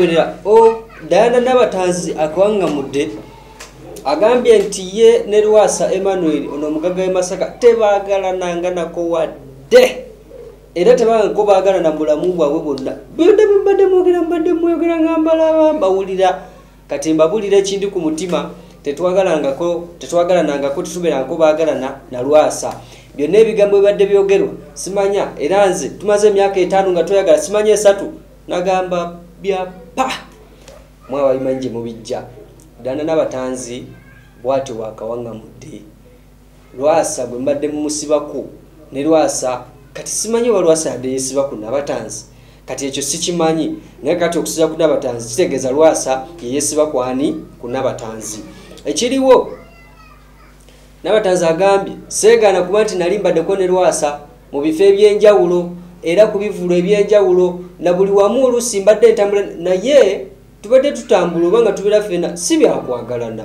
goberera Diana Nabatanzi akwangamudde agambye nti ye ne Lwasa Emmanuel ono omugaga Masaka tebaagalana nako wadde era tebango baagala na mulamu bwabwe bonna mbadde mwogera ngambala bawulira kati mbabulira ekindi ku mutima tetwagalanangako tetubeerangako baagalana na Lwasa byonna ebigambo bibadde byogerwa simanya era nze tumaze emyaka 5 nga toyagala simanya 3 nagamba byapa mwawa imanje mubijja Diana Nabatanzi bwati wakawangamudde Lwasa bwe mbadde musibako ne Lwasa kati simanyi wa Lwasa yadde yesiba ku Nabatanzi kati ekyo sikimanyi naye kati okusiza ku Nabatanzi kitegeeza Lwasa yesiba kwani ku Nabatanzi ekiriwo Nabatanzi agambye seegana kuba nti nali mbaddeko ne Lwasa mu bifo ebyenjawulo era ku bivulo ebyenjawulo na buli wamu oluusi mbadde ntambula naye tubadde tutambula oba nga tubeera ffenna si byakwagalana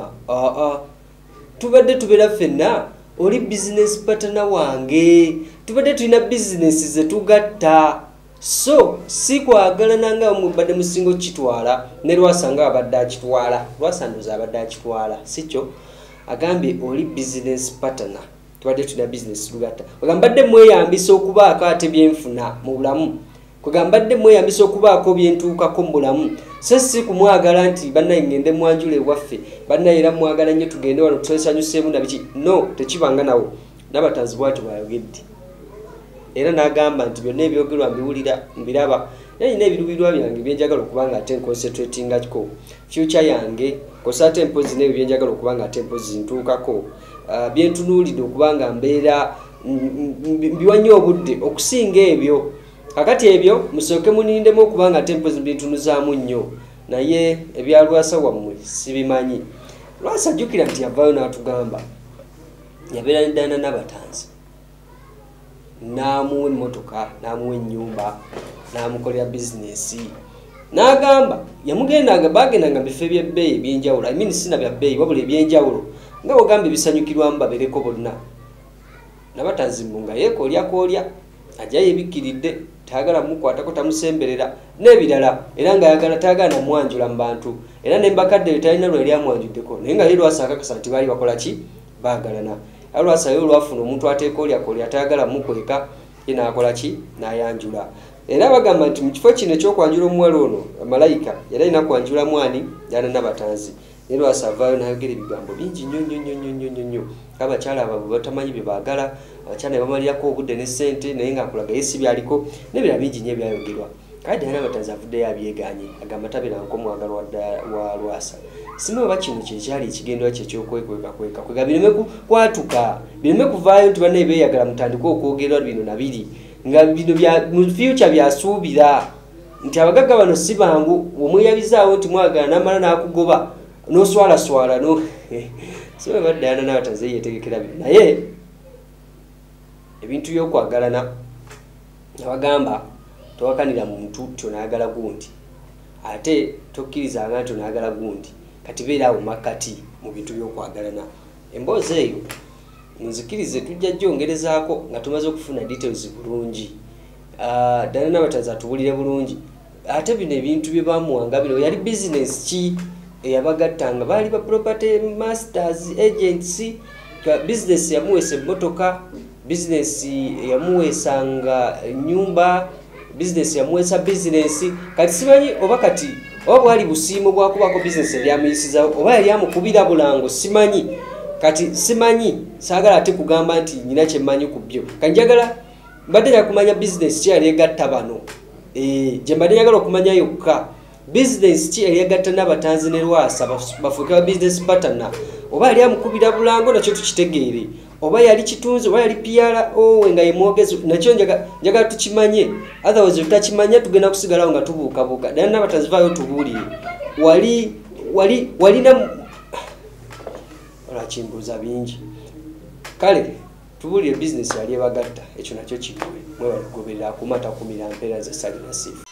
tubadde tubeera ffenna oli business partner wange tubadde tulina business ze tugatta so si kwagalana nga mubadde musingo kitwala ne Lwasa nga abadde akitwala Lwasa ndoza abadde akitwala sikyo agambye oli business partner tubadde tulina business tugatta ogambadde mweyambisa okubaako ate byenfuna mu bulamu kugambadde mweyambisa okubaako byentuukako mu bulamu sisi kumwagala nti bannaye ngende mwanjule waffe bannaye era mwagala nnyo tugende wano tusanyuseemu na biki no tekibanga nawo Nabatanzi bwati bwayogedde era n'agamba nti byonna ebyogerwa mbiwulira mbiraba naye n'ebirubirwa byange byenjagala okuba nga ate nconcentratingako future yange kosa ate mpozi n'ebyo byenjagala okuba nga ate mpozi ntuukako byentunuulidde okuba nga mbeera mbiwanye obudde okusinga ebyo kakati ebyo musooke munindemu okuba nga ate mpozi bintunuzaamu nnyo naye ebya Lwasa wammwe sibimanyi Lwasa jjukira nti yavaayo n'atugamba yabeera ne Diana Nabatanzi n'amuwa emmotoka n'amuwa ennyumba n'amukolera bizinesi n'agamba bagendanga bifo ebyebbeeyi ebyenjawulo I mean sina bya bbeeyi wabula ebyenjawulo nga bwogambye bisanyukirwamu babereko bonna Nabatanzi nga yeekoolyakoolya ajja yebikkiridde taagala mukwatako tamusemberera n'ebirala era nga yagala taagala namwanjula mu bantu era nembakadde talina lwe lyamwanjuddeko naye nga ye Lwasa akakasa nti baali bakola ki baagalana Lwasa yo lwafuna omuntu ateekoolyakoolya taagala mukweka ye n'akola ki n'ayanjula era bagamba nti mu kifo kino ekyokwanjula omuwala ono malayika yali alina kwanjula mwani Diana Nabatanzi naye Lwasa avaayo n'ayogera ebigambo bingi nnyo abakyala abo batamanyi bye baagala abakyala bamalirako obudde ne ssente naye ng'akulaga ye si byaliko n'ebirala bingi nnyo ebyayogerwa kale Diana Nabatanzi avuddeyo abyeganye agamba tabeeranko mwagalwa wa Lwasa simanyi oba kino kyekyali ekigendwa kye ekyokwekweka kwega bireme kwatuka bireme kuvaayo nti bannaye beeyagala mutandika okwogerwa bino na biri nga bino mu future byasuubira nti abagagga bano si bangu omweyabizaawo nti mwagala n'amala n'akugoba n'oswalaswala no simanyi oba Diana Nabatanzi yeetegekera bino naye ebintu by'okwagalana abagamba towakanira muntu tionayagala gundi ate tokkirizanga nti onayagala gundi kati beeraawo makkati mu bintu by'okwagalana emboozi eyo nzikirize tujja gyongerezaako nga tumaze okufuna details bulungi Diana Nabatanzi atubulire bulungi ate bino ebintu bye bamuwanga bino yali business ki eyabagattanga baali ba property masters agency business yamuweesa emmotoka business yamuweesanga nyumba business yamuweesa business kati simanyi oba kati oba bwali busiimo bwakubako business eryamuyisizawo oba yali amukubira bulango simanyi kati simanyi saagala ate kugamba nti nyina kyemmanyi ku byo kanjagala mbadde nyakumanya business ki yali egatta bano gye mbadde njagala okumanya yokka business ki yali egatta Nabatanzi ne Lwasa bafuuke ba business partner oba yali amukubira bulango nakyo tukitegeere oba yali kitunzi oba yali PRO nga yemwogezi nakyo njagala tukimanye otherwise tutakimanya tugenda kusigalawo nga tubuukabuuka Diana Nabatanzi vaayo tubuulire walina olakimbuuza bingi kale tubuulire business yali ebagatta ekyo nakyo kigwe mwe baligoberera akumata kumira mpeera ze sali nasifu